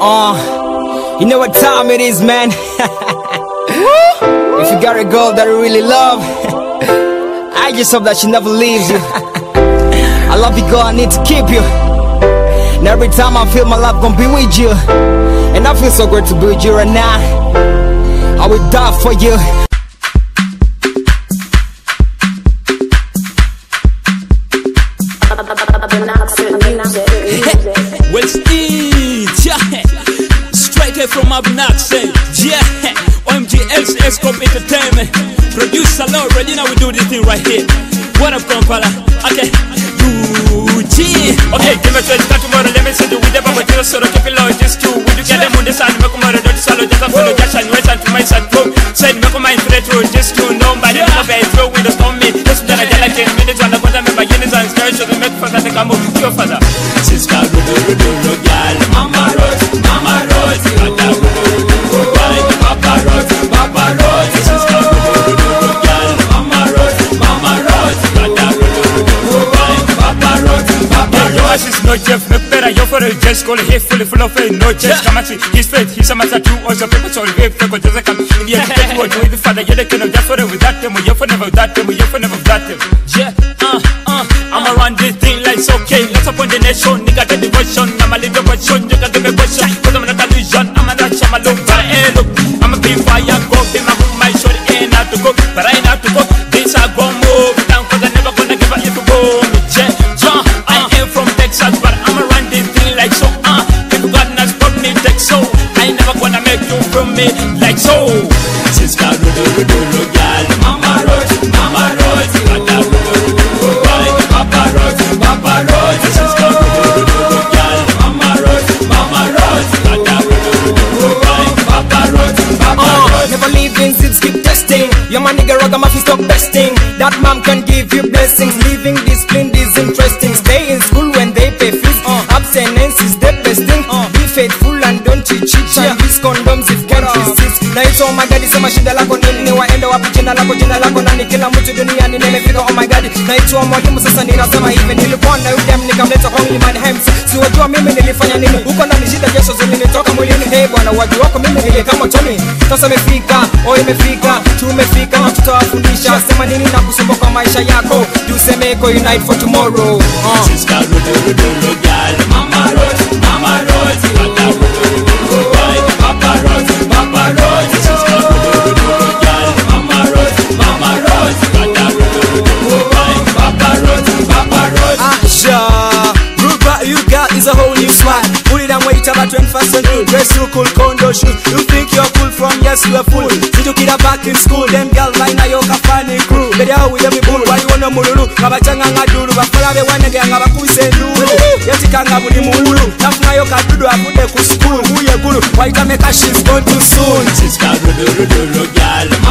You know what time it is, man. If you got a girl that you really love, I just hope that she never leaves you. I love you, girl, I need to keep you. And every time I feel my life gonna be with you, and I feel so great to be with you right now. I will die for you. Well, straight here from Abnaxen, yeah. OMG LCS Scope Entertainment. Producer Laura, you know we do this thing right here. What up, Kampala? Okay. Okay, give me 20 tomorrow, let me see the with the baba to so keep it low, just to would you get them on the side, make them don't solo, just a follow, just and wait and to my side, go. Said, make my threat to just to nobody, no bad throw with the storm me. Just that I get like 10 minutes on the bottom of my units and stairs, so the make for that come up to your father. Sister, girl, Mama Rose, Papa Rose, Papa Rose, Sister, girl, Mama Rose, Papa Rose, is no Jeff, make better, you're for a just call it full of faith, no chest. Come and see his faith, he's a master too, also people so if they could just come in the education, what do the father, you're the kind of that for it without them, you're for never that them, you're for never that them. Yeah, I'm around this thing like it's okay. Let's up on the nation, nigga, the devotion. I'm a little question, you got the question. Cause I'm not a illusion, I'm a not I'm a look, but I look. I'm a big fire, go, be my short ain't out to go, but I ain't out to go. This I go move down, cause I never gonna give up if you go. I am from Texas, but I'm around this thing like so. If God has brought me Texas, so I ain't never gonna make you from me like so. Sister, girl, Mama Rose, Papa Rose, Papa Rose, sister, girl, Mama Rose, Papa Rose, Papa Rose. Never leaving, still keep testing. You're my nigga, ragamuffin, stop besting. That mom can give you blessings. Living discipline is interesting. Stay in school when they pay fees. Abstinence is the best thing. Be faithful and don't cheat. And use condoms if can't resist. Na ito oh my god, sema shida lako nini, waenda wapi jina lako nani, kila mtu duniani nimefika oh my god. Na ito mwalimu sasa ninasema hivi, nilikuwa na udem nikamleta only man Hems. Si wajua mimi nilifanya nini, uko na shida jasho zilinitoka mwilini. Hey bwana, wajua wako mimi nile kama Tony. Sasa imefika, imefika, tumefika na tutawafundisha. Sema nini na kusumbuka kwa maisha yako, tuseme go unite for tomorrow. Sister, girl, Mama Rose, Papa Rose, Papa Rose, sister, girl, Mama Rose, Papa Rose, Papa Rose. Asha, Ruba, you got is a whole new swag. Put it and wait about 21st century. Dress you cool, condo shoes. You think you're cool from yes, you're fool. Did you get a back in school? Them girls line na yoka funny crew. They are with every bull. Why you wanna mululu? Kabachanga ngadulu. Bafala be wane ganga bakuse ndulu. Yeti kanga budi mululu. Nafuna yoka dudu akude ku school. Uye gulu. Why you make a she's gone too soon? Sister, girl,